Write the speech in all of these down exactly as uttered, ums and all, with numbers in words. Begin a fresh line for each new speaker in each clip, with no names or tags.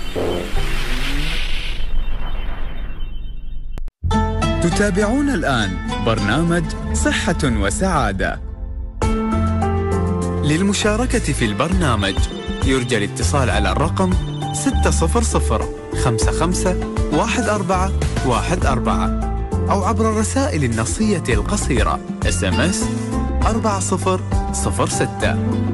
تتابعون الآن برنامج صحة وسعادة. للمشاركة في البرنامج يرجى الاتصال على الرقم ستة صفر صفر خمسة خمسة واحد أربعة واحد أربعة أو عبر الرسائل النصية القصيرة إس إم إس أربعة صفر صفر ستة.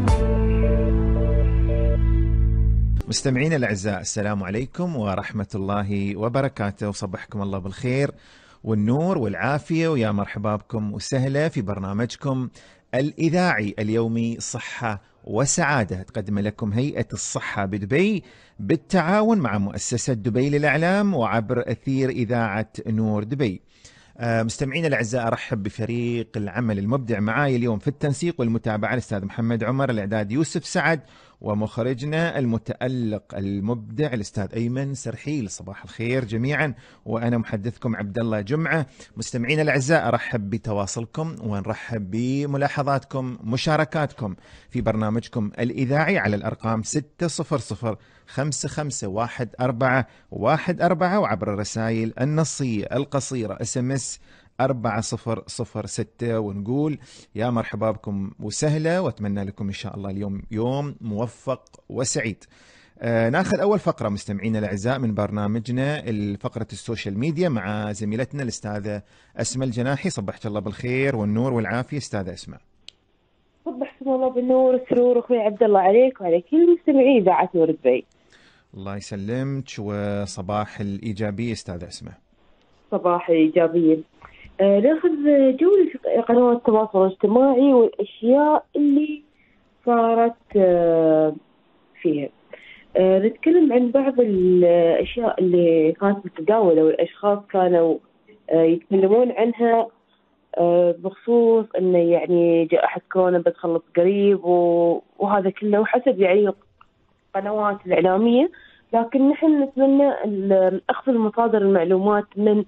مستمعينا الأعزاء، السلام عليكم ورحمة الله وبركاته، وصبحكم الله بالخير والنور والعافية، ويا مرحبا بكم وسهلا في برنامجكم الإذاعي اليومي صحة وسعادة. تقدم لكم هيئة الصحة بدبي بالتعاون مع مؤسسة دبي للإعلام وعبر أثير إذاعة نور دبي. مستمعينا الأعزاء، أرحب بفريق العمل المبدع معاي اليوم في التنسيق والمتابعة الأستاذ محمد عمر، الإعداد يوسف سعد، ومخرجنا المتألق المبدع الأستاذ أيمن سرحيل. صباح الخير جميعا، وأنا محدثكم عبد الله جمعة. مستمعينا الأعزاء، أرحب بتواصلكم ونرحب بملاحظاتكم مشاركاتكم في برنامجكم الإذاعي على الأرقام ستة صفر صفر خمسة خمسة واحد أربعة واحد أربعة وعبر الرسائل النصية القصيرة إس إم إس أربعة صفر صفر ستة. ونقول يا مرحبا بكم وسهلا، وأتمنى لكم إن شاء الله اليوم يوم موفق وسعيد. آه ناخذ أول فقرة مستمعينا الأعزاء من برنامجنا، الفقرة السوشيال ميديا مع زميلتنا الأستاذة أسماء الجناحي. صبحت الله بالخير والنور والعافية أستاذة أسماء.
صبحكم الله بالنور والسرور أخوي عبد الله، عليك وعلى كل مستمعي إذاعة نور دبي.
الله يسلمك، وصباح الإيجابية أستاذة أسماء.
صباح الإيجابية. آه ناخذ جولة في قنوات التواصل الاجتماعي والأشياء اللي صارت آه فيها. آه نتكلم عن بعض الأشياء اللي كانت متداولة والأشخاص كانوا آه يتكلمون عنها آه بخصوص أنه يعني جائحة كورونا بتخلص قريب وهذا كله، وحسب يعني القنوات الإعلامية. لكن نحن نتمنى أخذ المصادر المعلومات من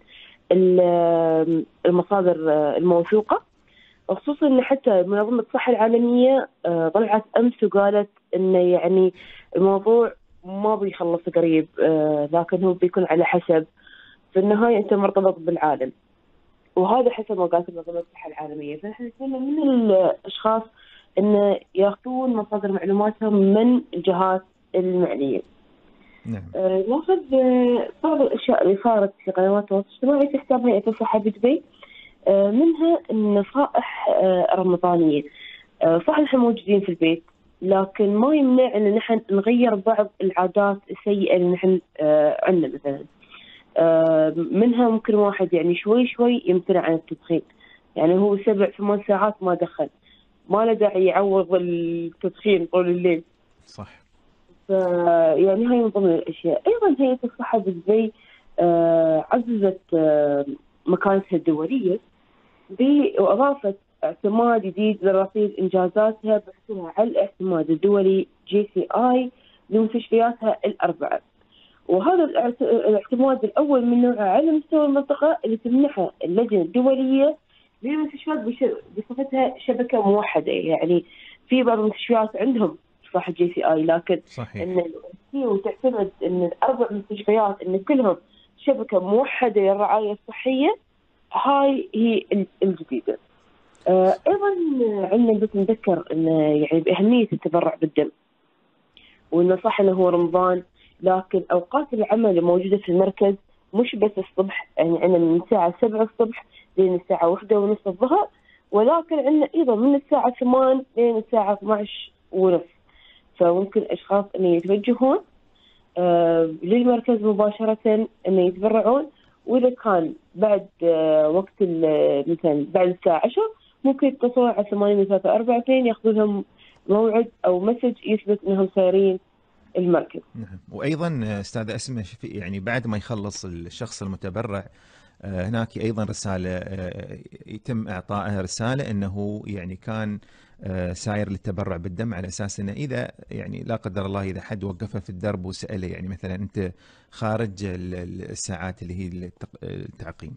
المصادر الموثوقة، خصوصا أن حتى منظمة الصحة العالمية طلعت أمس وقالت أن يعني الموضوع ما بيخلص قريب، لكن هو بيكون على حسب، في النهاية أنت مرتبط بالعالم، وهذا حسب ما قالت منظمة الصحة العالمية. فنحن نتمنى من الأشخاص أن يأخذون مصادر معلوماتهم من الجهات المعنية.
نعم.
آه، ناخذ آه، بعض الأشياء اللي صارت في قنوات التواصل الاجتماعي في حساب هيئة الصحة بدبي، آه، منها النصائح آه، رمضانية. آه، صح نحن موجودين في البيت، لكن ما يمنع أن نحن نغير بعض العادات السيئة اللي نحن آه، عندنا. مثلا آه، منها ممكن واحد يعني شوي شوي يمتنع عن التدخين، يعني هو سبع ثمان ساعات ما دخن، ما له داعي يعوض التدخين طول الليل.
صح.
يعني هاي من ضمن الأشياء. أيضا هيئة الصحة بدبي آه عززت آه مكانتها الدولية وأضافت اعتماد جديد لرصيد إنجازاتها بحثها على الاعتماد الدولي جي سي آي لمستشفياتها الأربعة، وهذا الاعتماد الأول من نوعه على مستوى المنطقة اللي تمنحها اللجنة الدولية للمستشفيات بصفتها شبكة موحدة. يعني في بعض المستشفيات عندهم صح جي سي آي، لكن
صحيح.
ان وتعتمد ان الاربع مستشفيات ان كلهم شبكه موحده للرعايه الصحيه، هاي هي الجديده. آه ايضا عندنا بس نذكر ان يعني باهميه التبرع بالدم، وانه صح انه هو رمضان، لكن اوقات العمل الموجوده في المركز مش بس الصبح، يعني عندنا من الساعه سبعة الصبح لين الساعه واحدة ونص الظهر، ولكن عندنا ايضا من الساعه ثمانية لين الساعه اثني عشر ونص. فممكن أشخاص أن يتوجهون آه للمركز مباشرة أن يتبرعون، وإذا كان بعد آه وقت مثلا بعد الساعة عشرة ممكن يتصلوا على ثمانية ثلاثة أربعة اثنين يأخذوا لهم موعد أو مسج يثبت أنهم سايرين المركز.
نعم. وأيضا أستاذة أسماء، يعني بعد ما يخلص الشخص المتبرع هناك أيضا رسالة يتم إعطائها، رسالة أنه يعني كان ساير للتبرع بالدم، على أساس أنه إذا يعني لا قدر الله إذا حد وقفه في الدرب وسأله يعني مثلا أنت خارج الساعات اللي هي التعقيم.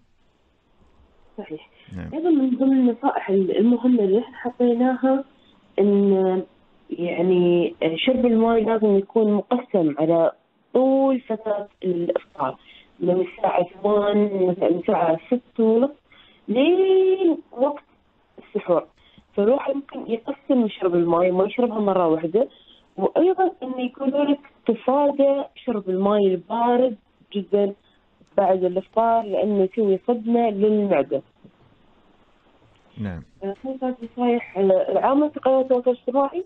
صحيح.
نعم.
أيضا من ضمن النصائح المهمة اللي احنا حطيناها أن يعني شرب الماء لازم يكون مقسم على طول فترة الإفطار من الساعة ثمانية مثلا من الساعة ستة ونص لين وقت السحور. فالواحد ممكن يقسم يشرب الماء، ما يشربها مرة واحدة. وأيضا إنه يكون لك تفادى شرب الماء البارد جدا بعد الإفطار، لأنه يسوي صدمة للمعدة.
نعم.
كانت نصايح العامة في قناة التواصل الاجتماعي.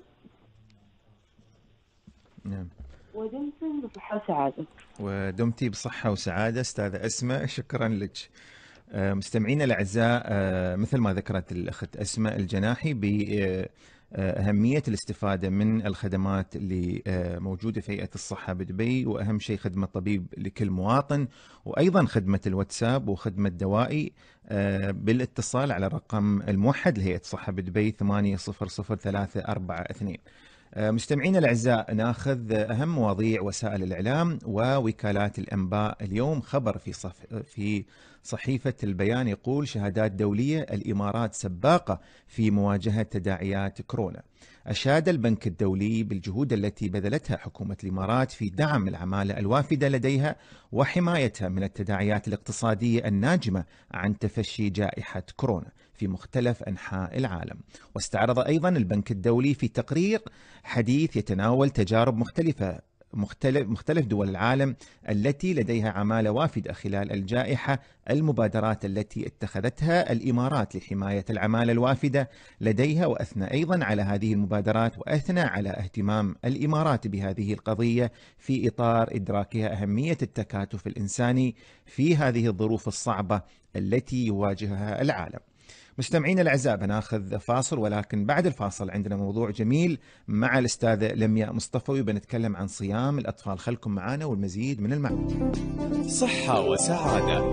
نعم.
ودمتم بصحة وسعادة.
ودمتي بصحة وسعادة أستاذة أسماء، شكرا لك. مستمعينا الأعزاء، مثل ما ذكرت الأخت أسماء الجناحي بأهمية الاستفادة من الخدمات اللي موجودة في هيئة الصحة بدبي، وأهم شيء خدمة طبيب لكل مواطن، وأيضا خدمة الواتساب وخدمة دوائي بالاتصال على الرقم الموحد لهيئة الصحة بدبي ثمانية صفر صفر ثلاثة أربعة اثنين. مستمعينا الأعزاء، ناخذ أهم مواضيع وسائل الإعلام ووكالات الأنباء اليوم. خبر في صف في صحيفة البيان يقول: شهادات دولية، الإمارات سباقة في مواجهة تداعيات كورونا. أشاد البنك الدولي بالجهود التي بذلتها حكومة الإمارات في دعم العمالة الوافدة لديها وحمايتها من التداعيات الاقتصادية الناجمة عن تفشي جائحة كورونا في مختلف أنحاء العالم. واستعرض أيضا البنك الدولي في تقرير حديث يتناول تجارب مختلفة مختلف, مختلف دول العالم التي لديها عمالة وافدة خلال الجائحة، المبادرات التي اتخذتها الإمارات لحماية العمالة الوافدة لديها، وأثنى أيضا على هذه المبادرات وأثنى على اهتمام الإمارات بهذه القضية في إطار إدراكها أهمية التكاتف الإنساني في هذه الظروف الصعبة التي يواجهها العالم. مستمعين الأعزاء، بناخذ فاصل، ولكن بعد الفاصل عندنا موضوع جميل مع الأستاذة لمياء مصطفى، بنتكلم عن صيام الأطفال. خلكم معنا والمزيد من المعلومات.
صحة وسعادة.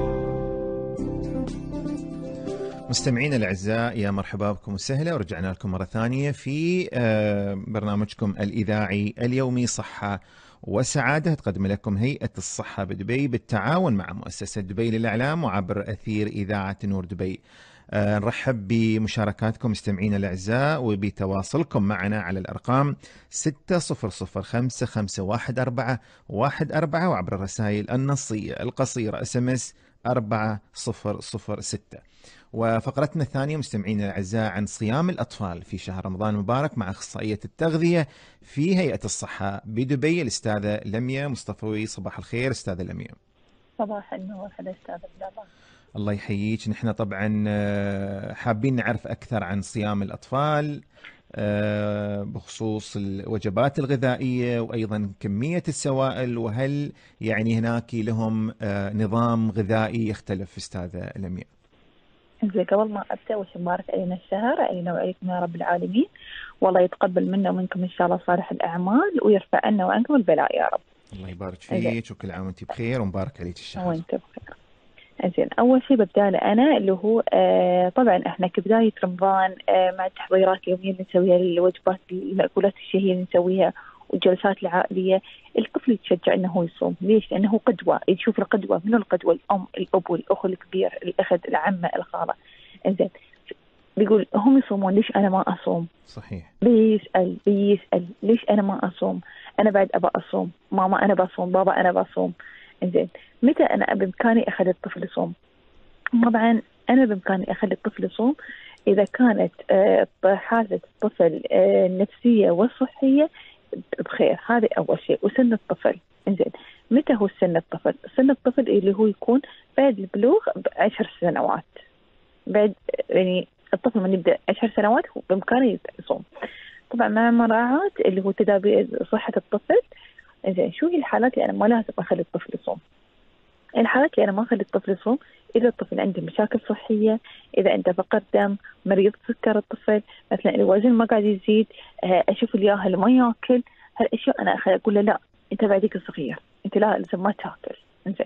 مستمعين الأعزاء، يا مرحبا بكم وسهلا، ورجعنا لكم مرة ثانية في برنامجكم الإذاعي اليومي صحة وسعادة، تقدم لكم هيئة الصحة بدبي بالتعاون مع مؤسسة دبي للإعلام وعبر أثير إذاعة نور دبي. أه نرحب بمشاركاتكم مستمعين الأعزاء وبتواصلكم معنا على الأرقام ستة صفر صفر خمسة خمسة واحد أربعة واحد أربعة وعبر الرسائل النصية القصيرة اس ام اس أربعة صفر صفر ستة. وفقرتنا الثانية مستمعين الأعزاء عن صيام الأطفال في شهر رمضان المبارك مع أخصائية التغذية في هيئة الصحة بدبي الأستاذة لمياء مصطفى. صباح الخير أستاذة لمياء.
صباح النور. هذا أستاذ عبد الله.
الله يحييك. نحن طبعا حابين نعرف أكثر عن صيام الأطفال بخصوص الوجبات الغذائية وأيضا كمية السوائل، وهل يعني هناك لهم نظام غذائي يختلف أستاذة لمياء؟
زي قبل ما أبدأ، وش مبارك علينا الشهر، علينا وعليكم يا رب العالمين، والله يتقبل منا ومنكم إن شاء الله صالح الأعمال ويرفع عنا وعنكم البلاء يا رب.
الله يبارك فيك وكل عام وانت بخير ومبارك عليك الشهر.
وانت بخير. زين، أول شيء ببدأ أنا اللي هو آه طبعا إحنا كبداية رمضان آه مع التحضيرات اليومية اللي نسويها للوجبات المأكولات الشهية اللي نسويها والجلسات العائلية، الطفل يتشجع إنه هو يصوم. ليش؟ لأنه قدوة، يشوف القدوة. منو القدوة؟ الأم، الأب، والأخ الكبير، الأخت، العمة، الخالة. زين، بيقول هم يصومون، ليش أنا ما أصوم؟
صحيح.
بيسأل بيسأل ليش أنا ما أصوم؟ أنا بعد أبى أصوم، ماما أنا بصوم، بابا أنا بصوم. زين، متى أنا بإمكاني أخلي الطفل يصوم؟ طبعا أنا بإمكاني أخلي الطفل يصوم إذا كانت حالة الطفل النفسية والصحية بخير. هذا أول شيء. وسن الطفل، إنزين، متى هو سن الطفل؟ سن الطفل اللي هو يكون بعد البلوغ بعشر سنوات. بعد يعني الطفل من يبدأ عشر سنوات هو بإمكانه يصوم، طبعا مع مراعاة اللي هو تدابير صحة الطفل. إنزين، شو هي الحالات اللي أنا ما لازم أخلي الطفل يصوم؟ الحالات اللي أنا ما أخلي الطفل يصوم: إذا الطفل عنده مشاكل صحية، إذا عنده فقر دم، مريض سكر الطفل، مثلا الوزن ما قاعد يزيد، أشوف الياهل ما يأكل، هالأشياء أنا أخلي أقول له لا، أنت بعدك صغير، أنت لا لازم ما تأكل. إنزين،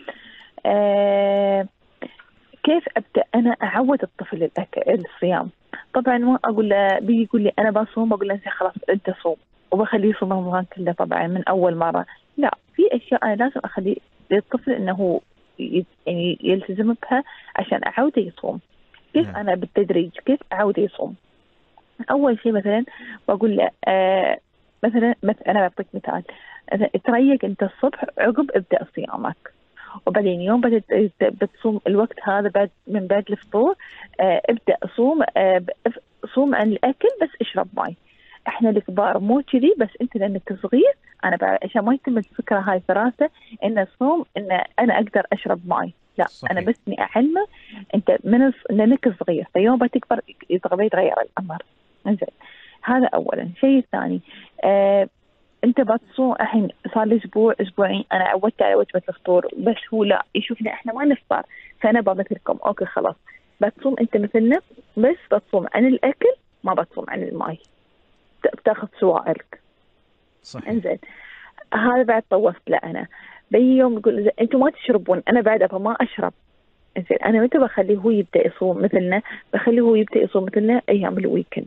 آه كيف أبدأ أنا أعود الطفل الأكل الصيام؟ طبعا ما أقول له بيجي يقول لي أنا بصوم بقول له خلاص أنت صوم وبخليه يصوم رمضان كله طبعا من أول مرة. لا، في أشياء أنا لازم أخلي للطفل إنه يعني يلتزم بها عشان أعوده يصوم. كيف
نعم.
أنا بالتدريج كيف أعوده يصوم؟ أول شيء مثلا بقول له آه مثلا مثلا أنا بعطيك مثال، تريق أنت الصبح عقب ابدأ صيامك. وبعدين يوم بدأت بتصوم الوقت هذا بعد من بعد الفطور آه ابدأ صوم آه صوم عن الأكل بس اشرب ماء. احنا الكبار مو كذي، بس انت لانك صغير انا بعد عشان ما يتم الفكره هاي في راسه ان الصوم ان انا اقدر اشرب ماء، لا صحيح. انا بس اني اعلمه انت من لانك صغير، فيوم بتكبر يتغير الامر. انزين هذا اولا. شيء ثاني آه انت بتصوم الحين صار لي اسبوع اسبوعين انا عودت على وجبه الفطور، بس هو لا يشوفنا احنا ما نفطر، فانا بمثلكم اوكي خلاص بتصوم انت مثلنا بس بتصوم عن الاكل ما بتصوم عن الماء، بتاخذ سوائلك.
صحيح.
انزين هذا بعد طوفت له انا بي يوم يقول انتم ما تشربون، انا بعد ابغى ما اشرب. انزين انا متى بخليه هو يبدا يصوم مثلنا؟ بخليه هو يبدا يصوم مثلنا ايام الويكند.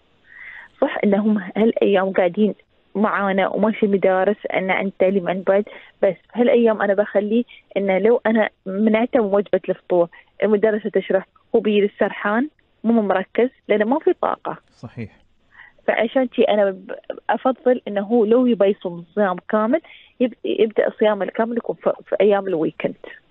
صح انهم هالايام قاعدين معانا وماشي مدارس ان عند تعليم عن بعد، بس هالايام انا بخليه انه لو انا منعته من وجبه الفطور المدرسه تشرح هو بيجي سرحان مو مركز لانه ما في طاقه.
صحيح.
فعشان شي أنا أفضل إنه هو لو يبي يصوم صيام كامل يبدأ الصيام الكامل يكون في أيام الويكند.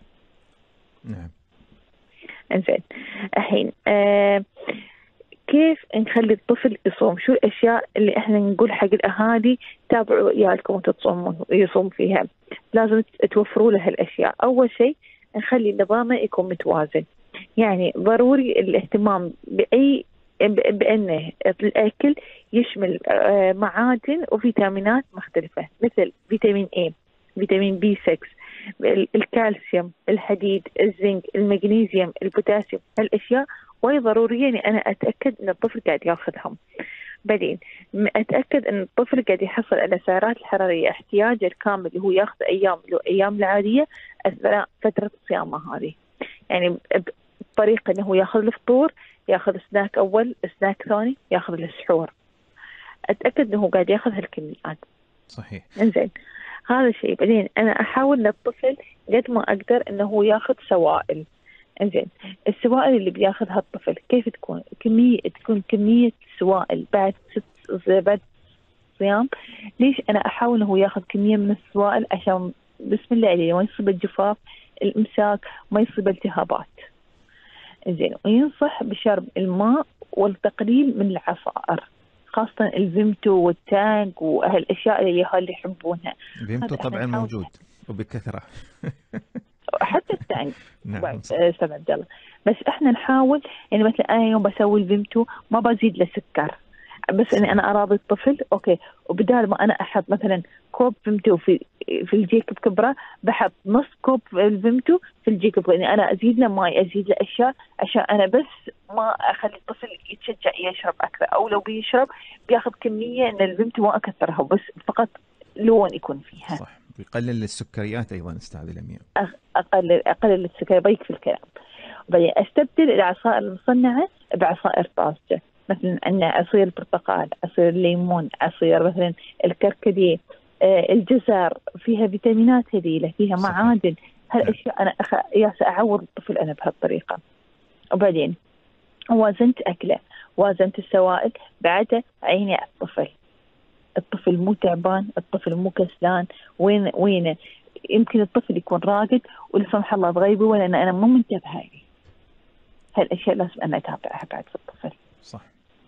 نعم.
إنزين الحين آه كيف نخلي الطفل يصوم؟ شو الأشياء اللي إحنا نقول حق الأهالي تابعوا عيالكم وتصومون يصوم فيها؟ لازم توفروا له هالأشياء. أول شيء نخلي نظامه يكون متوازن، يعني ضروري الاهتمام بأي بأنه الأكل يشمل معادن وفيتامينات مختلفة مثل فيتامين A، فيتامين بي ستة، الكالسيوم، الحديد، الزنك، المغنيسيوم، البوتاسيوم. هالأشياء وايد ضرورية يعني أنا أتأكد أن الطفل قاعد ياخذهم. بعدين أتأكد أن الطفل قاعد يحصل على السعرات الحرارية احتياجه الكامل اللي هو ياخذ أيام الأيام العادية أثناء فترة الصيامة هذه، يعني بطريقة أنه ياخذ الفطور، ياخذ سناك أول، سناك ثاني، ياخذ السحور. أتأكد أنه قاعد ياخذ هالكميات.
صحيح.
إنزين هذا الشيء. بعدين أنا أحاول للطفل قد ما أقدر أنه ياخذ سوائل. إنزين السوائل اللي بياخذها الطفل كيف تكون؟ كمية تكون كمية سوائل بعد ست بعد صيام. ليش أنا أحاول أنه ياخذ كمية من السوائل؟ عشان بسم الله عليه ما يصيب الجفاف، الإمساك، ما يصيب التهابات. زين وينصح بشرب الماء والتقليل من العصائر، خاصة الفيمتو والتانك وهالأشياء اللي اللي يحبونها.
الفيمتو طبعا موجود وبكثرة
حتى التانك.
نعم.
أستاذ عبد الله بس احنا نحاول يعني مثلا انا يوم بسوي الفيمتو ما بزيد له سكر، بس اني انا اراضي الطفل اوكي، وبدال ما انا احط مثلا كوب فيمتو في في الجيك بكبره بحط نص كوب الفيمتو في الجيك بكبره، يعني انا ازيد له ماي ازيد له اشياء عشان انا بس ما اخلي الطفل يتشجع يشرب اكثر، او لو بيشرب بياخذ كميه ان الفيمتو ما اكثرها بس فقط لون يكون فيها.
صح. بيقلل السكريات ايضا استاذ الامير.
اقلل اقلل السكر بيك في الكلام. وبعدين استبدل العصائر المصنعه بعصائر طازجه، مثلا عندنا عصير البرتقال، عصير الليمون، عصير مثلا الكركديه، آه الجزر فيها فيتامينات هذيله، فيها معادن. هالاشياء انا أخ... ياس اعوض الطفل انا بهالطريقه. وبعدين وازنت اكله، وازنت السوائل، بعدها عيني على الطفل. الطفل مو تعبان، الطفل مو كسلان، وين وينه يمكن الطفل يكون راقد ولا سمح الله بغيبه ولا انا انا مو منتبهه لي. هالاشياء لازم انا اتابعها بعد في الطفل.
صح.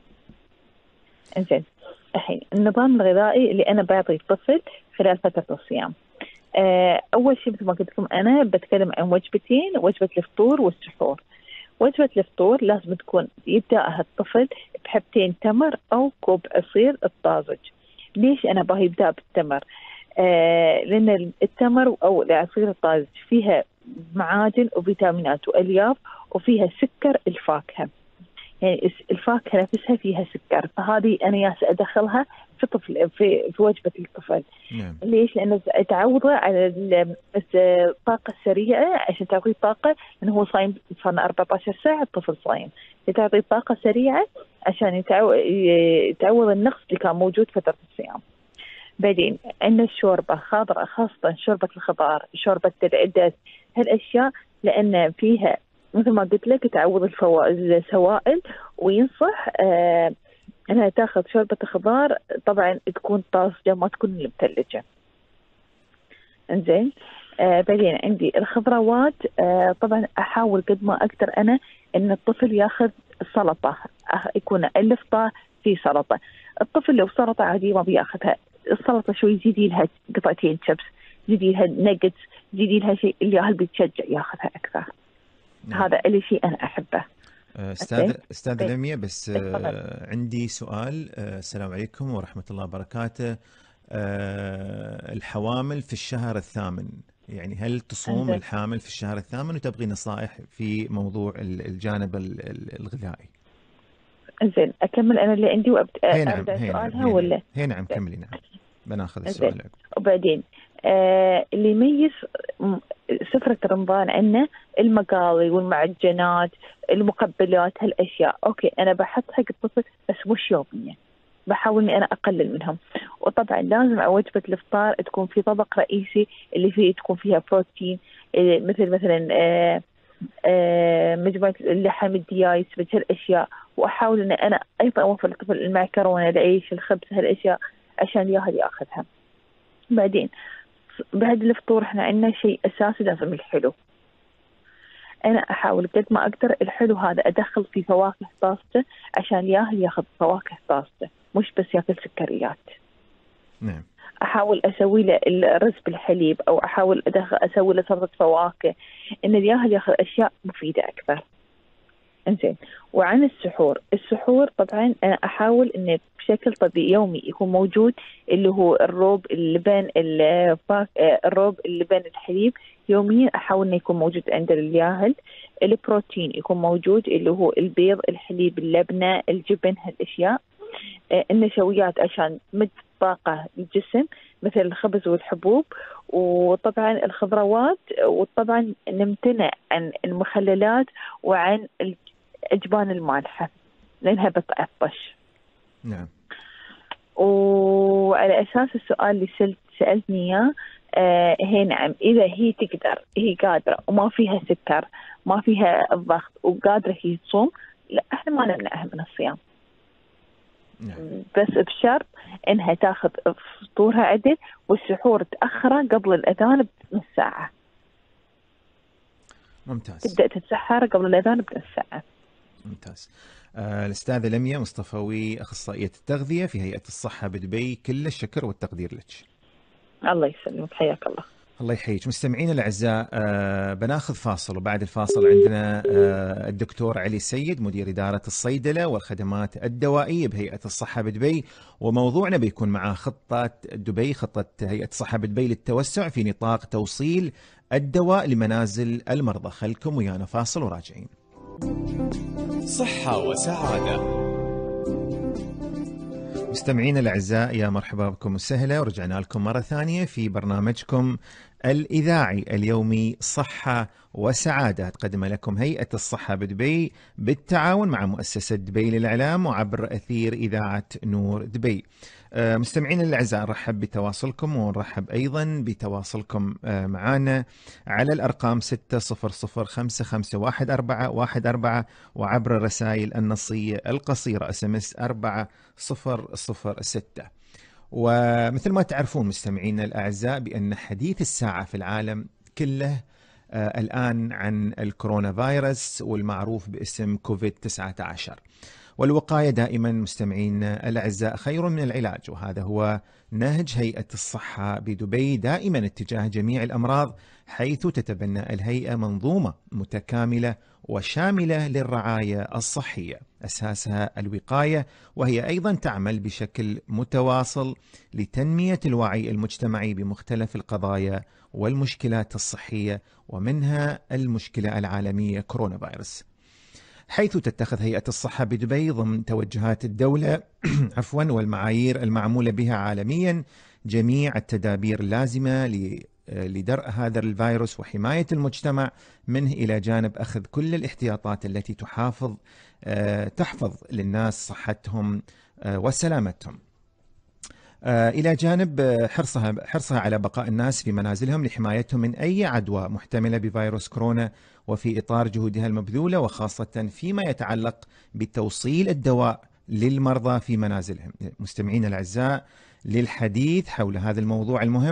انزين الحين النظام الغذائي اللي انا بعطي الطفل خلال فتره الصيام. أه اول شيء مثل ما قلت لكم انا بتكلم عن وجبتين، وجبه الفطور والسحور. وجبه الفطور لازم تكون يبداها الطفل بحبتين تمر او كوب عصير الطازج. ليش انا باهي يبدا بالتمر؟ آه لان التمر او العصير الطازج فيها معادن وفيتامينات والياف وفيها سكر الفاكهه، يعني الفاكهه نفسها فيها سكر، فهذه انا ياس ادخلها في طفل في, في وجبه الطفل.
نعم.
ليش؟ لانه تعوضه على الطاقه السريعه عشان تعطيه طاقه، لانه هو صايم صار أربعة عشر ساعه الطفل صايم، تعطيه طاقه سريعه عشان يتعوض النقص اللي كان موجود فتره الصيام. بعدين عندنا الشوربه خضراء، خاصه شوربه الخضار، شوربه العدس، هالاشياء لان فيها مثل ما قلت لك تعوض السوائل. وينصح آه انها تاخذ شوربه الخضار طبعا تكون طازجه ما تكون متلجه. انزين. آه بعدين عندي الخضروات، آه طبعا احاول قد ما اقدر انا ان الطفل ياخذ سلطه، يكون الافطار في سلطه. الطفل لو سلطه عاديه ما بياخذها، السلطه شوي زيدي لها قطعتين شيبس، زيدي لها نجتس، زيدي لها شيء اللي اهل بيتشجع ياخذها اكثر. نعم. هذا اللي شيء انا احبه.
استاذ استاذ لميا، بس آه عندي سؤال. آه السلام عليكم ورحمه الله وبركاته. آه الحوامل في الشهر الثامن، يعني هل تصوم أنزل. الحامل في الشهر الثامن؟ وتبغي نصائح في موضوع الجانب الغذائي.
زين، اكمل انا اللي عندي وابدا
نعم.
سؤالها
نعم.
ولا؟
هي نعم كملي. نعم بناخذ السؤال.
وبعدين آه اللي يميز سفرة رمضان عنا المقالي والمعجنات، المقبلات، هالاشياء. اوكي انا بحط حق الطفل بس مش يوميا، بحاول اني انا اقلل منهم. وطبعا لازم وجبه الافطار تكون في طبق رئيسي اللي فيه تكون فيها بروتين، مثل مثلا آه آه مجموعه اللحم، الديايس، مثل هالاشياء. واحاول ان انا ايضا اوفر للطفل المعكرونه، العيش، الخبز، هالاشياء عشان ياهل ياخذها. بعدين بعد الفطور احنا عندنا شيء اساسي لازم الحلو. انا احاول قد ما اقدر الحلو هذا ادخل فيه فواكه طازجه عشان ياهل ياخذ فواكه طازجه، مش بس ياكل سكريات.
نعم.
احاول اسوي له الرز بالحليب، او احاول ادخل اسوي له سلطه فواكه، ان الياهل ياخذ اشياء مفيده اكثر. انزين. وعن السحور، السحور طبعا انا احاول انه بشكل طبيعي يومي يكون موجود اللي هو الروب، اللبن، الروب، اللبن، الحليب. يوميا احاول انه يكون موجود عند الياهل. البروتين يكون موجود اللي هو البيض، الحليب، اللبنه، الجبن، هالاشياء. النشويات عشان مد طاقه الجسم مثل الخبز والحبوب. وطبعا الخضروات. وطبعا نمتنع عن المخللات وعن الأجبان المالحة لأنها بتعطش.
نعم.
وعلى أساس السؤال اللي سألت سألتني إياه، آه هي نعم، إذا هي تقدر، هي قادرة وما فيها سكر، ما فيها الضغط، وقادرة هي تصوم، لا إحنا ما نمنعها من الصيام.
نعم.
بس بشرط إنها تاخذ فطورها عدل، والسحور تأخره قبل الأذان بنص ساعة.
ممتاز.
تبدأ تتسحر قبل الأذان بنص ساعة.
ممتاز. آه الأستاذة لميا مصطفوي، أخصائية التغذية في هيئة الصحة بدبي، كل الشكر والتقدير لك.
الله يسلمك، حياك الله.
الله يحييك. مستمعين الأعزاء، آه بناخذ فاصل، وبعد الفاصل عندنا آه الدكتور علي سيد، مدير إدارة الصيدلة والخدمات الدوائية بهيئة الصحة بدبي، وموضوعنا بيكون مع خطة دبي، خطة هيئة الصحة بدبي للتوسع في نطاق توصيل الدواء لمنازل المرضى. خلكم ويانا فاصل وراجعين.
صحة وسعادة.
مستمعين الأعزاء، يا مرحبا بكم وسهلا، ورجعنا لكم مرة ثانية في برنامجكم الإذاعي اليومي صحة وسعادة، تقدم لكم هيئة الصحة بدبي بالتعاون مع مؤسسة دبي للإعلام وعبر أثير إذاعة نور دبي. مستمعين الأعزاء، نرحب بتواصلكم، ونرحب أيضا بتواصلكم معنا على الأرقام ستة صفر صفر خمسة خمسة واحد أربعة واحد أربعة، وعبر الرسائل النصية القصيرة اس ام اس أربعة صفر صفر ستة. ومثل ما تعرفون مستمعينا الأعزاء بأن حديث الساعة في العالم كله آه الآن عن الكورونا فيروس، والمعروف باسم كوفيد تسعة عشر. والوقاية دائما مستمعينا الأعزاء خير من العلاج، وهذا هو نهج هيئة الصحة بدبي دائما اتجاه جميع الأمراض، حيث تتبنى الهيئة منظومة متكاملة وشاملة للرعاية الصحية أساسها الوقاية، وهي أيضا تعمل بشكل متواصل لتنمية الوعي المجتمعي بمختلف القضايا والمشكلات الصحية، ومنها المشكلة العالمية كورونا فيروس، حيث تتخذ هيئة الصحة بدبي ضمن توجهات الدولة عفوا والمعايير المعمولة بها عالميا جميع التدابير اللازمة لدرء هذا الفيروس وحماية المجتمع منه، إلى جانب أخذ كل الاحتياطات التي تحافظ تحفظ للناس صحتهم وسلامتهم، إلى جانب حرصها حرصها على بقاء الناس في منازلهم لحمايتهم من أي عدوى محتملة بفيروس كورونا، وفي إطار جهودها المبذولة، وخاصة فيما يتعلق بتوصيل الدواء للمرضى في منازلهم. مستمعين الأعزاء، للحديث حول هذا الموضوع المهم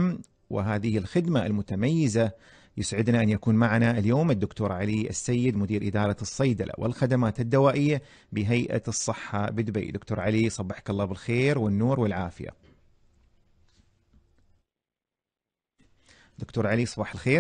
وهذه الخدمة المتميزة. يسعدنا أن يكون معنا اليوم الدكتور علي السيد، مدير إدارة الصيدلة والخدمات الدوائية بهيئة الصحة بدبي. دكتور علي، صبحك الله بالخير والنور والعافية. دكتور علي، صباح الخير.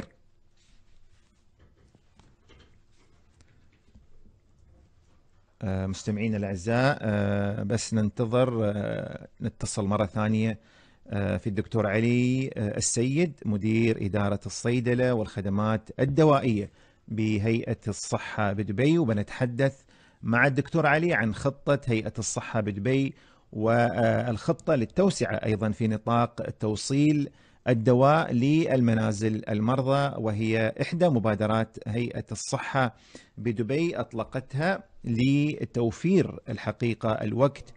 مستمعينا الأعزاء، بس ننتظر نتصل مرة ثانية في الدكتور علي السيد، مدير إدارة الصيدلة والخدمات الدوائية بهيئة الصحة بدبي، وبنتحدث مع الدكتور علي عن خطة هيئة الصحة بدبي والخطة للتوسعة أيضا في نطاق توصيل الدواء للمنازل المرضى، وهي إحدى مبادرات هيئة الصحة بدبي أطلقتها لتوفير الحقيقة الوقت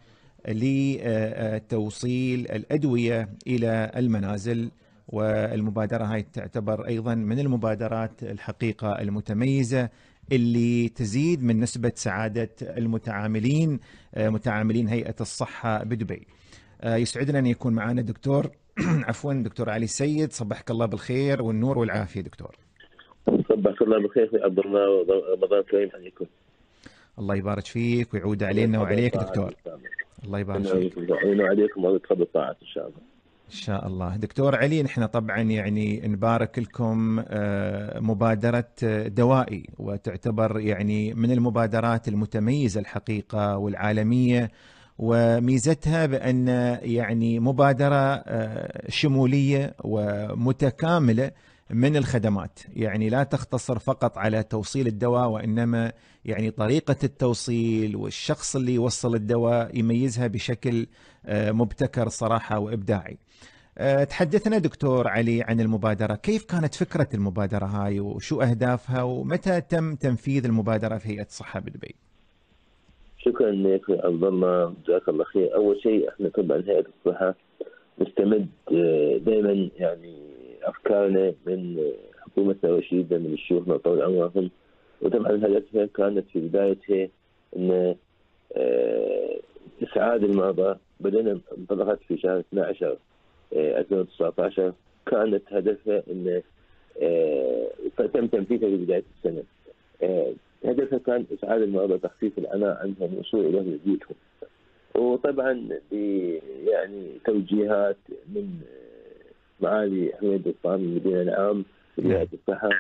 لتوصيل الأدوية إلى المنازل. والمبادرة هاي تعتبر أيضا من المبادرات الحقيقة المتميزة اللي تزيد من نسبة سعادة المتعاملين متعاملين هيئة الصحة بدبي. يسعدنا أن يكون معنا دكتور عفوا دكتور علي السيد. صبحك الله بالخير والنور والعافية دكتور.
صبحك الله بالخير يا عبد الله، ورمضان كريم عليكم.
الله يبارك فيك ويعود علينا وعليك دكتور. الله يبارك فيك
وعليكم ويتقبل طاعة إن شاء الله.
إن شاء الله. دكتور علي، نحن طبعا يعني نبارك لكم مبادرة دوائي، وتعتبر يعني من المبادرات المتميزة الحقيقة والعالمية، وميزتها بأن يعني مبادرة شمولية ومتكاملة من الخدمات، يعني لا تختصر فقط على توصيل الدواء، وإنما يعني طريقة التوصيل والشخص اللي يوصل الدواء يميزها بشكل مبتكر صراحة وإبداعي. تحدثنا دكتور علي عن المبادرة، كيف كانت فكرة المبادرة هاي وشو أهدافها ومتى تم تنفيذ المبادرة في هيئة الصحة بدبي؟
شكرا لك يا عبد الله، جزاك الله خير. أول شيء احنا طبعا هيئة الصحة نستمد دائما يعني أفكارنا من حكومتنا الرشيدة، من الشيوخنا طول عمرهم، وطبعا هدفها كانت في بدايتها أن إسعاد المرضى. بدأنا انطلقت في شهر اثني عشر ألفين وتسعة عشر، كانت هدفها أن تم تنفيذها في بداية السنة. هدفها كان إسعاد المرضى، تخفيف العناء عنهم، الوصول إليهم بيوتهم، وطبعا يعني توجيهات من معالي حميد الطعام المدير العام لهيئة الصحة،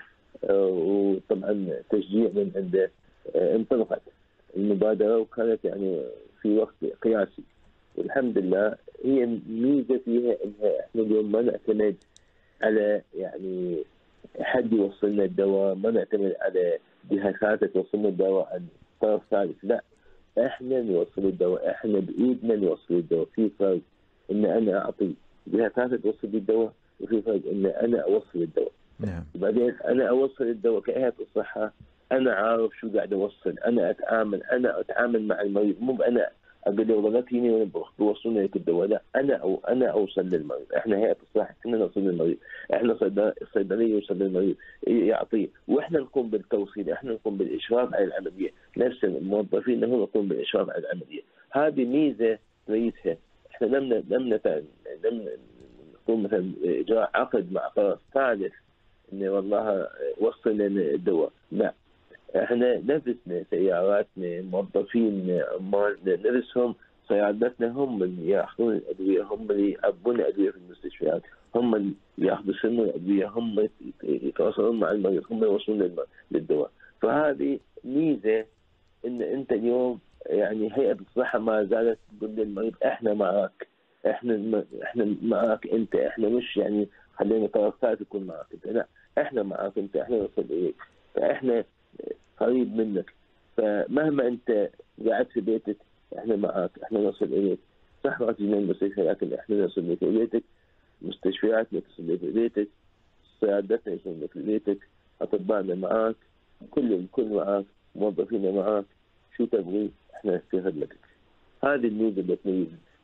وطبعا تشجيع من عنده. انطلقت المبادرة وكانت يعني في وقت قياسي، والحمد لله. هي ميزة فيها انها احنا اليوم ما نعتمد على يعني حد يوصلنا الدواء، ما نعتمد على جهة ثالثة توصلنا الدواء عن طرف ثالث، لا، احنا نوصل الدواء، احنا بايدنا نوصل الدواء. في فرق ان انا اعطي جهة ثالثة توصل الدواء، وفي فرق ان انا اوصل الدواء.
نعم.
وبعدين انا اوصل الدواء كهيئة الصحة، انا عارف شو قاعد اوصل، انا اتعامل انا اتعامل مع المريض، مو انا اقول له والله لا تجيني بوصلنا لك الدواء، لا، انا او انا اوصل للمريض. احنا هيئة الصحة كنا نوصل للمريض، احنا الصيدلية يوصل للمريض يعطيه، واحنا نقوم بالتوصيل، احنا نقوم بالاشراف على العملية، نفس الموظفين هم يقوم بالاشراف على العملية. هذه ميزة رئيسها. احنا لم لم لم نقوم مثلا اجراء عقد مع طرف ثالث انه والله وصل لنا الدواء، لا، احنا نفسنا سياراتنا، موظفين، عمال، نفسهم صيادلتنا هم اللي ياخذون الادويه، هم اللي يعبون الادويه في المستشفيات، هم اللي ياخذوا سن الادويه، هم يتواصلون مع المريض، هم يوصلون للدواء. فهذه ميزه ان انت اليوم يعني هيئه الصحه ما زالت تقول للمريض احنا معك، احنا احنا معك انت، احنا مش يعني خلينا طرف ثالث يكون معك انت، لا، احنا معك انت، احنا نوصل اليك، فاحنا قريب منك. فمهما انت قاعد في بيتك احنا معك، احنا نوصل اليك. صح ما تجينا المستشفى، لكن احنا نوصل لك بيتك، مستشفياتنا توصل لك بيتك، صيادتنا يوصل لك بيتك، اطبائنا معك، كل الكل معك، موظفينا معك، شو تبغي احنا في خدمتك. هذه الميزه اللي تميز.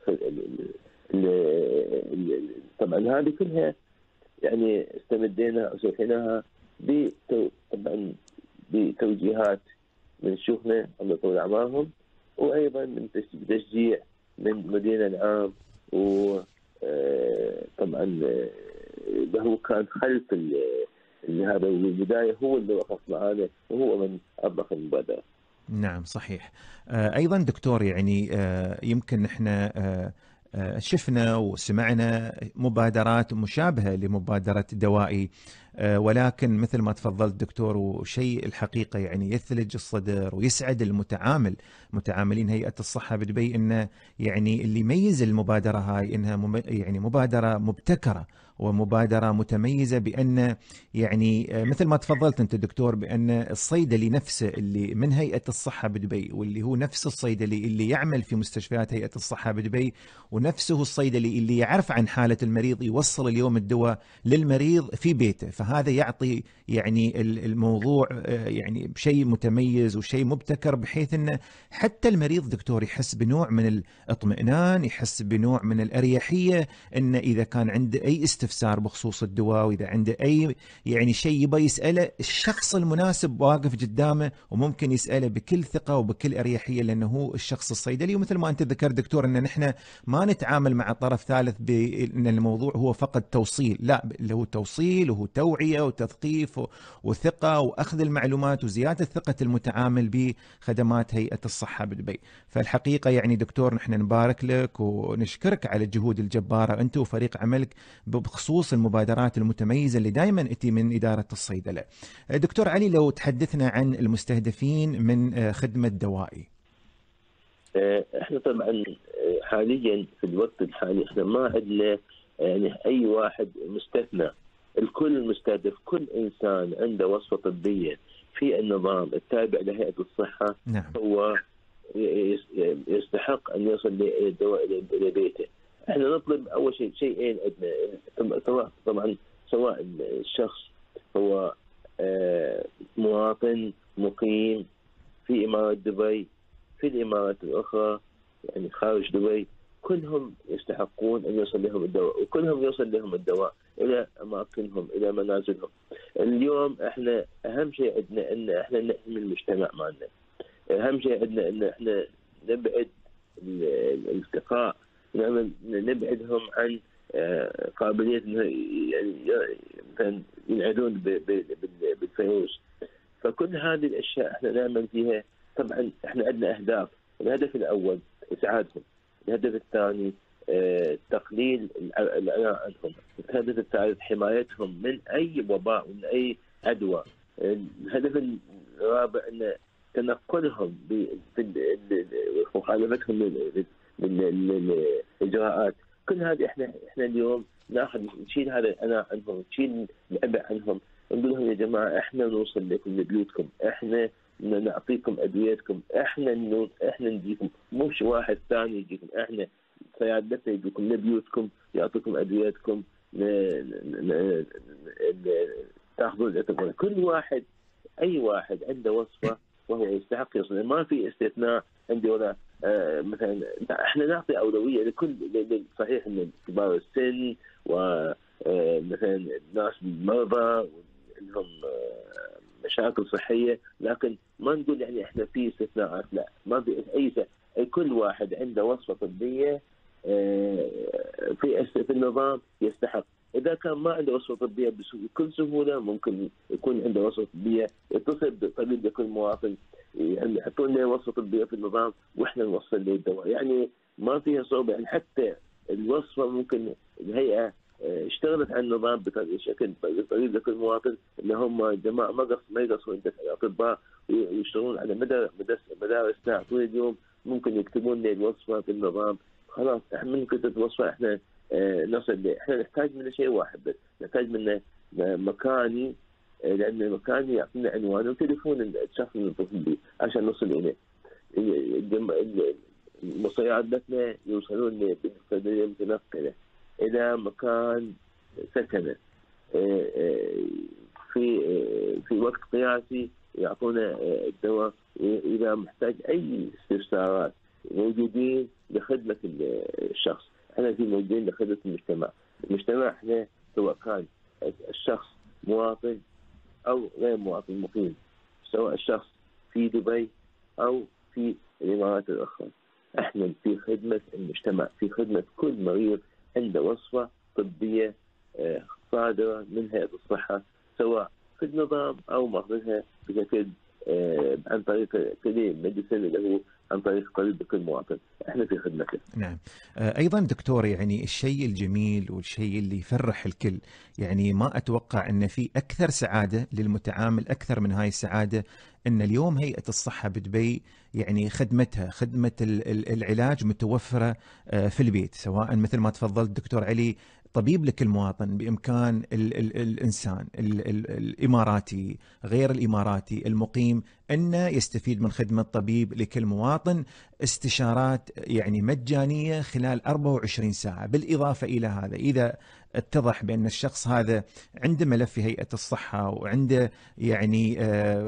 طبعا هذه كلها يعني استمدينا وسويناها طبعا بتوجيهات من شيوخنا الله يطول اعمارهم، وايضا من تشجيع من مديرنا العام، وطبعا هو كان خلف هذا البداية، هو اللي وقف معنا وهو من أطلق المبادرة.
نعم صحيح. أيضا دكتور يعني يمكن احنا شفنا وسمعنا مبادرات مشابهة لمبادرة دوائي، ولكن مثل ما تفضلت دكتور، وشيء الحقيقة يعني يثلج الصدر ويسعد المتعامل متعاملين هيئة الصحة بدبي، إنه يعني اللي يميز المبادرة هاي إنها يعني مبادرة مبتكرة ومبادرة متميزة، بأن يعني مثل ما تفضلت أنت دكتور، بأن الصيدلي نفسه اللي من هيئة الصحة بدبي، واللي هو نفس الصيدلي اللي يعمل في مستشفيات هيئة الصحة بدبي، ونفسه الصيدلي اللي يعرف عن حالة المريض يوصل اليوم الدواء للمريض في بيته. فهذا يعطي يعني الموضوع يعني بشيء متميز وشيء مبتكر، بحيث أنه حتى المريض دكتور يحس بنوع من الاطمئنان، يحس بنوع من الأريحية، أن إذا كان عنده أي استفسار بخصوص الدواء، وإذا عنده أي يعني شيء يبغى يسأله، الشخص المناسب واقف قدامه وممكن يسأله بكل ثقة وبكل أريحية، لأنه هو الشخص الصيدلي. ومثل ما أنت ذكرت دكتور، أن نحن ما نتعامل مع طرف ثالث بأن الموضوع هو فقط توصيل، لا، اللي هو توصيل وهو توعية وتثقيف وثقة وأخذ المعلومات وزيادة ثقة المتعامل بخدمات هيئة الصحة بدبي. فالحقيقة يعني دكتور نحن نبارك لك ونشكرك على الجهود الجبارة أنت وفريق عملك بخصوص المبادرات المتميزة اللي دائما أتي من إدارة الصيدلة. دكتور علي، لو تحدثنا عن المستهدفين من خدمة دوائي.
احنا طبعا حاليا في الوقت الحالي احنا ما عندنا يعني اي واحد مستثنى، الكل مستهدف، كل انسان عنده وصفة طبية في النظام التابع لهيئة الصحة.
نعم.
هو يستحق ان يصل للدواء الى بيته. احنا نطلب اول شيء شيئين عندنا، سواء طبعا سواء الشخص هو مواطن مقيم في إمارة دبي، في الإمارات الأخرى يعني خارج دبي، كلهم يستحقون أن يصل لهم الدواء، وكلهم يصل لهم الدواء إلى أماكنهم، إلى منازلهم. اليوم إحنا أهم شيء عندنا أن إحنا نحمي المجتمع معنا. أهم شيء عندنا أن إحنا نبعد الالتقاء، نبعدهم عن قابلية يعني ينعدون بالفيروس. فكل هذه الأشياء إحنا نعمل فيها. طبعا إحنا عندنا أهداف، الهدف الأول إسعادهم، الهدف الثاني تقليل العناء عنهم، الهدف الثالث حمايتهم من أي وباء ومن أي عدوى، الهدف الرابع أن تنقلهم ومخالفتهم للإجراءات. كل هذه احنا احنا اليوم ناخذ نشيل هذا العناء عنهم، نشيل العبء عنهم، نقول لهم يا جماعه احنا نوصل لكم لبيوتكم، احنا نعطيكم ادويتكم، احنا احنا نجيكم، مش واحد ثاني يجيكم، احنا صيادلتنا يجيكم لبيوتكم يعطيكم ادويتكم، تاخذون الادويه. كل واحد اي واحد عنده وصفه وهو يستحق يصل، ما في استثناء عندي ولا آه مثلا. احنا نعطي اولويه لكل، صحيح ان كبار السن ومثلا الناس المرضى لهم آه مشاكل صحيه، لكن ما نقول يعني احنا في استثناءات، لا، ما في اي شيء. كل واحد عنده وصفه طبيه آه في في النظام يستحق. إذا كان ما عنده وصفة طبية بكل سهولة ممكن يكون عنده وصفة طبية، يتصل بطبيب لكل مواطن يعني يحطون لنا وصفة طبية في النظام وإحنا نوصل له الدواء، يعني ما فيها صعوبة. يعني حتى الوصفة ممكن الهيئة اشتغلت على النظام بشكل طبيب لكل مواطن، اللي هم جماعة ما ما يقصرون الأطباء ويشتغلون على مدى مدارس ساعة طول اليوم، ممكن يكتبون لنا الوصفة في النظام. خلاص احنا من كتب الوصفة احنا اه نصل له. احنا نحتاج منه شيء واحد بس، نحتاج منه مكاني، لان المكاني يعطينا عنوان وتليفون الشخص اللي نتصل به عشان نصل اليه. مصيادتنا يوصلون بالصيدليه المتنقله الى مكان سكنه في في وقت قياسي، يعطونا الدواء. اذا محتاج اي استفسارات موجودين لخدمه الشخص، احنا في موجودين لخدمه المجتمع. المجتمع احنا سواء كان الشخص مواطن او غير مواطن مقيم، سواء الشخص في دبي او في الامارات الاخرى، احنا في خدمه المجتمع، في خدمه كل مريض عنده وصفه طبيه الصادرة من هيئة الصحة سواء في النظام أو مأخذها بشكل آه عن طريق تدين ميديسن اللي هو عن طريق طبيب لكل مواطن، احنا في خدمته.
نعم. ايضا دكتور، يعني الشيء الجميل والشيء اللي يفرح الكل، يعني ما اتوقع ان في اكثر سعاده للمتعامل اكثر من هاي السعاده ان اليوم هيئه الصحه بدبي يعني خدمتها خدمه العلاج متوفره في البيت، سواء مثل ما تفضلت دكتور علي طبيب لكل مواطن، بإمكان ال ال الإنسان ال ال الإماراتي غير الإماراتي المقيم أنه يستفيد من خدمة طبيب لكل مواطن، استشارات يعني مجانية خلال أربعة وعشرين ساعة. بالإضافة إلى هذا إذا اتضح بأن الشخص هذا عنده ملف في هيئة الصحة وعنده يعني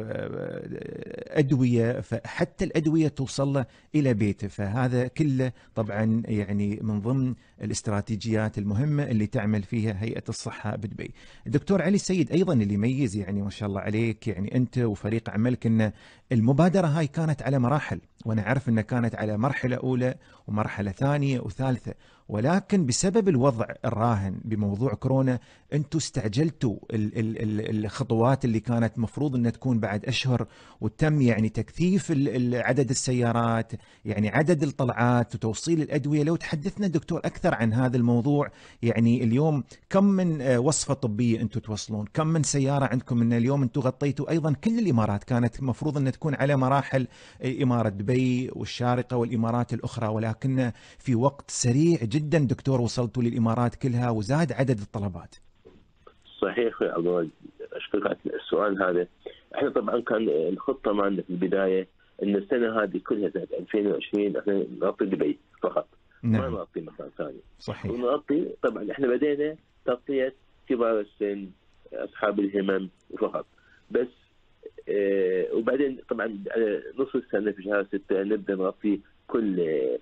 أدوية، فحتى الأدوية توصل له إلى بيته، فهذا كله طبعا يعني من ضمن الاستراتيجيات المهمة اللي تعمل فيها هيئة الصحة بدبي. الدكتور علي السيد أيضا اللي يميز يعني ما شاء الله عليك يعني أنت وفريق عملك أن المبادرة هاي كانت على مراحل، وأنا أعرف أنها كانت على مرحلة أولى ومرحلة ثانية وثالثة، ولكن بسبب الوضع الراهن بموضوع كورونا أنتم استعجلتوا الخطوات اللي كانت مفروض أنها تكون بعد أشهر، وتم يعني تكثيف عدد السيارات، يعني عدد الطلعات وتوصيل الأدوية. لو تحدثنا دكتور أكثر عن هذا الموضوع، يعني اليوم كم من وصفة طبية أنتم توصلون، كم من سيارة عندكم، أن اليوم أنتم غطيتوا أيضا كل الإمارات، كانت مفروض أن تكون على مراحل إمارة دبي والشارقة والإمارات الأخرى، ولكن في وقت سريع جدا دكتور وصلتوا للإمارات كلها وزاد عدد الطلبات.
صحيح يا عبد الله، أشكرك على السؤال هذا. احنا طبعا كان الخطة معنا في البداية أن السنة هذه كلها سنة ألفين وعشرين احنا نغطي دبي فقط. نعم. ما نغطي مكان ثاني.
صحيح.
ونغطي طبعا احنا بدينا تغطية كبار السن، أصحاب الهمم فقط بس. اه وبعدين طبعا نصف السنة في شهر ستة نبدأ نغطي كل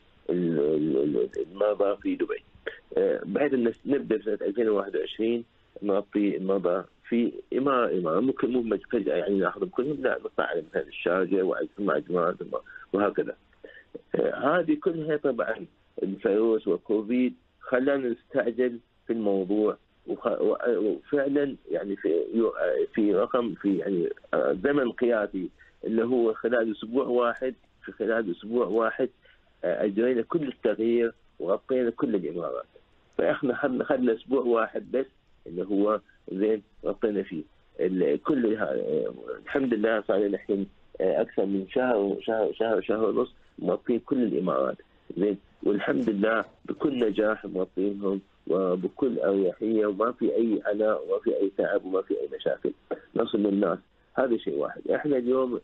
المرضى في دبي، اه بحيث ان نبدأ في سنة ألفين وواحد وعشرين نغطي المرضى في إمارة إمارة ممكن مو فجأة يعني ناخذهم كلهم، لا نطلع على مثلا الشارقة وعجمان عجمان وهكذا. اه هذه كلها طبعا الفيروس والكوفيد خلانا نستعجل في الموضوع، وفعلا يعني في في رقم في يعني زمن قياسي اللي هو خلال اسبوع واحد، في خلال اسبوع واحد اجرينا كل التغيير وغطينا كل الامارات. فاحنا خدنا اسبوع واحد بس اللي هو زين غطينا فيه كل الحمد لله. صار لنا الحين اكثر من شهر شهر شهر شهر ونص مغطين كل الامارات زين، والحمد لله بكل نجاح مغطينهم وبكل اريحيه، وما في اي عناء وما في اي تعب وما في اي مشاكل، نصل للناس. هذا شيء واحد. احنا اليوم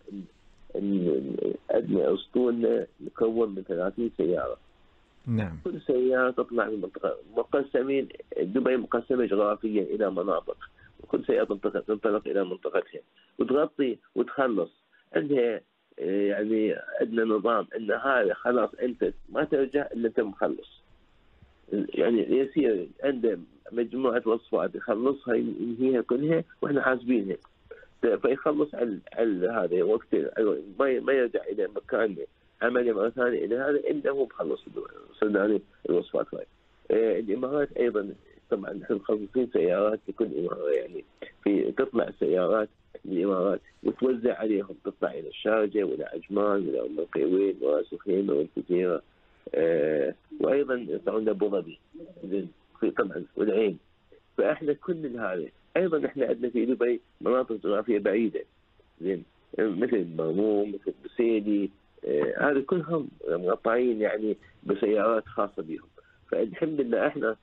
عندنا اسطولنا مكون من ثلاثين سياره.
نعم.
كل سياره تطلع من منطقه، مقسمين دبي مقسمه جغرافيا الى مناطق، وكل سياره تنطلق تنطلق الى منطقتها وتغطي وتخلص. عندها يعني عندنا نظام ان هذا خلاص انت ما ترجع الا انت مخلص، يعني يصير عنده مجموعه وصفات يخلصها ينهيها كلها واحنا حاسبينها، فيخلص على هذا وقت ما يرجع الى مكان عملي مره ثانيه الى هذا الا هو مخلص صدقني الوصفات هاي. الامارات ايضا طبعا نحن مخصصين سيارات لكل اماره، يعني في تطلع سيارات للامارات وتوزع عليهم، تطلع الى الشارقه والى عجمان والى ام القروين وراس الخيمه والكثيره، آه وايضا يطلعون ابو ظبي طبعا والعين. فاحنا كل هذا ايضا احنا عندنا في دبي مناطق جغرافيه بعيده زين، مثل مرموم مثل بسيدي، آه هذه كلهم مقطعين يعني بسيارات خاصه بهم. فالحمد لله احنا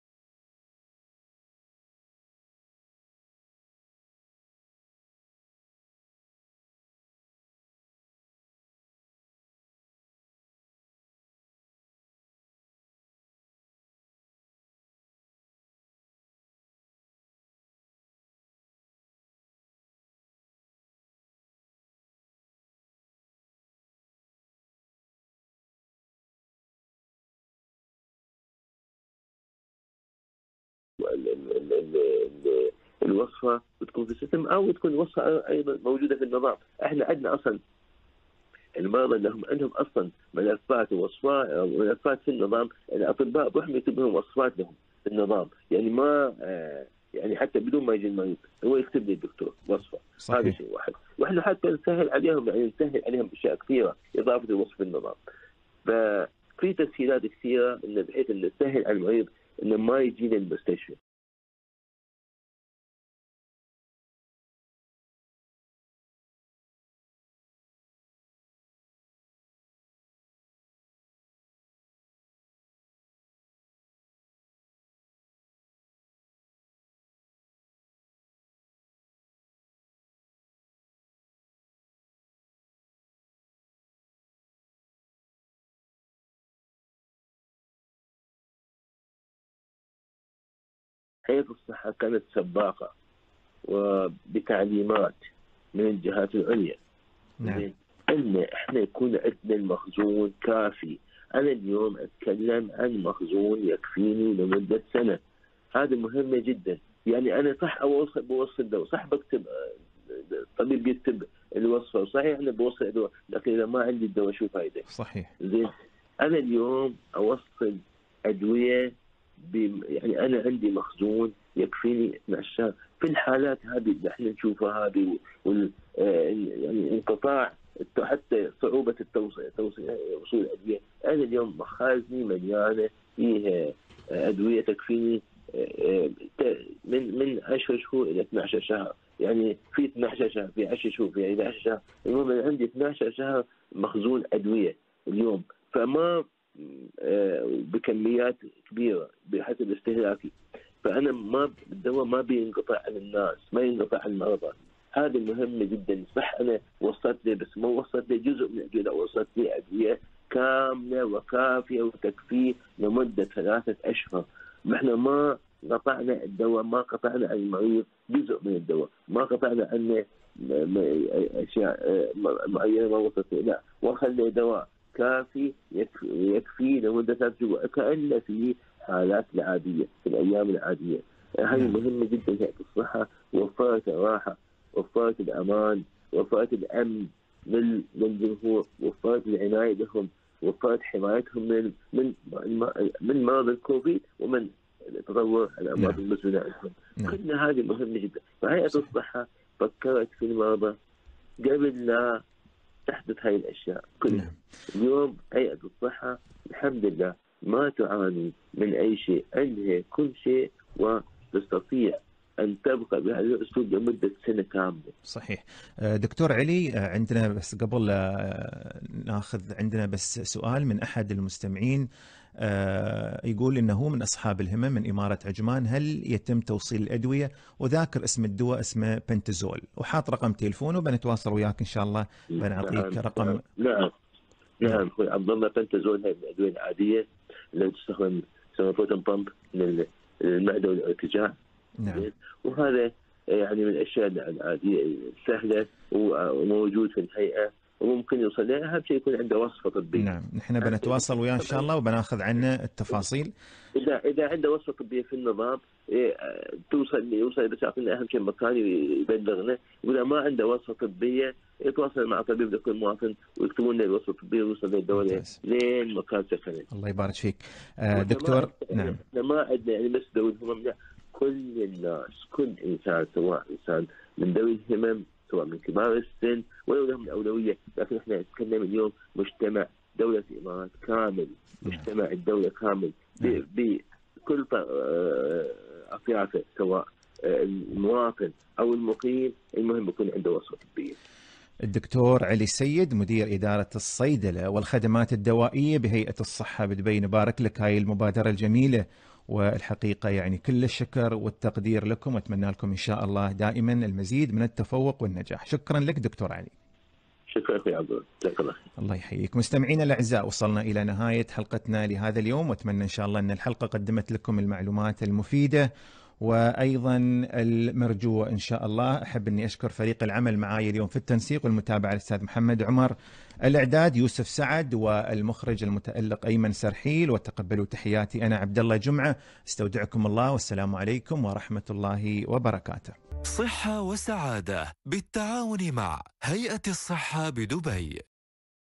الوصفه بتكون في السيستم او تكون وصفه ايضا موجوده في النظام. احنا عندنا اصلا المرضى اللي هم عندهم اصلا ملفات ووصفات ملفات في النظام، الاطباء بهم يكتب لهم وصفات لهم في النظام، يعني ما يعني حتى بدون ما يجي المريض هو يكتب لي الدكتور وصفه.
صحيح.
هذا شيء واحد. واحنا حتى نسهل عليهم، يعني نسهل عليهم اشياء كثيره اضافه لوصف النظام. ففي تسهيلات كثيره انه بحيث انه نسهل على المريض انه ما يجي للمستشفى. هيئة الصحة كانت سباقة وبتعليمات من الجهات العليا.
نعم.
أن إحنا يكون عندنا المخزون كافي. أنا اليوم أتكلم عن مخزون يكفيني لمدة سنة. هذا مهمة جدا. يعني أنا صح أوصل بوصل دواء، صح بكتب الطبيب يكتب الوصفة، صحيح أنا بوصل الدواء، لكن إذا ما عندي الدواء شو فايدة؟
صحيح.
زين. أنا اليوم أوصل أدوية يعني أنا عندي مخزون يكفيني اثنا عشر شهر. في الحالات هذه اللي احنا نشوفها هذه وال يعني انقطاع حتى صعوبة التوصيل وصول الأدوية، أنا اليوم مخازني مليانة فيها أدوية تكفيني من من عشر شهور إلى اثنا عشر شهر. يعني في اثنا عشر شهر، في عشر شهور، في احد عشر شهر. المهم أنا عندي اثنا عشر شهر مخزون أدوية اليوم، فما بكميات كبيرة بحسب استهلاكي. فأنا ما الدواء ما بينقطع عن الناس، ما ينقطع عن المرضى. هذا مهم جدا. صح أنا وصلت لي بس ما وصلت لي جزء من الأدوية، وصلت لي أدوية كاملة وكافية وتكفي لمدة ثلاثة أشهر. نحن ما قطعنا الدواء، ما قطعنا عن المريض جزء من الدواء، ما قطعنا عنه أشياء معينة ما وصلت لي، لا، وخلي دواء كافي يكفي, يكفي لمدة ثلاث شهور كأن في حالات العادية في الأيام العادية. هذه مهمة جدا. هيئة الصحة وفرت الراحة، وفرت الأمان، وفرت الأمن للجمهور، وفرت العناية لهم، وفرت حمايتهم من من من مرض الكوفيد ومن تطور الأمراض المزمنة عندهم. كل هذه مهمة جدا. فهيئة الصحة فكرت في المرضى قبل لا تحدث هاي الأشياء كلها. نعم. اليوم هيئة الصحة الحمد لله ما تعاني من أي شيء، عندها كل شيء وتستطيع أن تبقى بهذا الأسلوب لمدة سنة كاملة.
صحيح. دكتور علي، عندنا بس قبل ناخذ عندنا بس سؤال من أحد المستمعين يقول إنه من أصحاب الهمم من إمارة عجمان، هل يتم توصيل الأدوية؟ وذاكر اسم الدواء اسمه بنتزول، وحاط رقم تليفونه، بنتواصل وياك إن شاء الله، بنعطيك
نعم.
رقم.
نعم نعم أخوي عبد الله، بنتزول هي الأدوية العادية اللي تستخدم سيروتونين بامب للمعدة والارتجاع.
نعم.
وهذا يعني من الأشياء العادية السهلة وموجود في الهيئة وممكن يوصل لها. أهم شيء يكون عنده وصفة طبية.
نعم، نحن بنتواصل وياه إن شاء الله وبناخذ عنه التفاصيل.
إذا إذا عنده وصفة طبية في النظام إيه توصل يوصل بس يعطينا أهم شيء مكان يبلغنا. وإذا ما عنده وصفة طبية يتواصل مع طبيب لكل مواطن ويكتبون له الوصفة الطبية ويوصل للدولة لين مكان سكنه.
الله يبارك فيك. آه دكتور. نعم.
إحنا ما عندنا يعني بس ذوي الهمم، لا، كل الناس، كل إنسان، سواء إنسان من ذوي الهمم سواء من كبار السن ولو لهم الأولوية. لكن احنا نتكلم اليوم مجتمع دولة الإمارات كامل، مجتمع الدولة كامل بكل أطيافه، سواء المواطن أو المقيم، المهم يكون عنده وصفة طبية.
الدكتور علي السيد، مدير إدارة الصيدلة والخدمات الدوائية بهيئة الصحة بدبي، نبارك لك هاي المبادرة الجميلة، والحقيقة يعني كل الشكر والتقدير لكم، وأتمنى لكم إن شاء الله دائما المزيد من التفوق والنجاح. شكرا لك دكتور علي.
شكرا أخي عبد الله، جزاك الله.
الله يحييك. مستمعينا الأعزاء، وصلنا إلى نهاية حلقتنا لهذا اليوم، وأتمنى إن شاء الله أن الحلقة قدمت لكم المعلومات المفيدة وأيضا المرجوة إن شاء الله. أحب أني أشكر فريق العمل معي اليوم في التنسيق والمتابعة الأستاذ محمد عمر، الإعداد يوسف سعد، والمخرج المتألق أيمن سرحيل. وتقبلوا تحياتي، أنا عبد الله جمعة، استودعكم الله والسلام عليكم ورحمة الله وبركاته.
صحة وسعادة بالتعاون مع هيئة الصحة بدبي.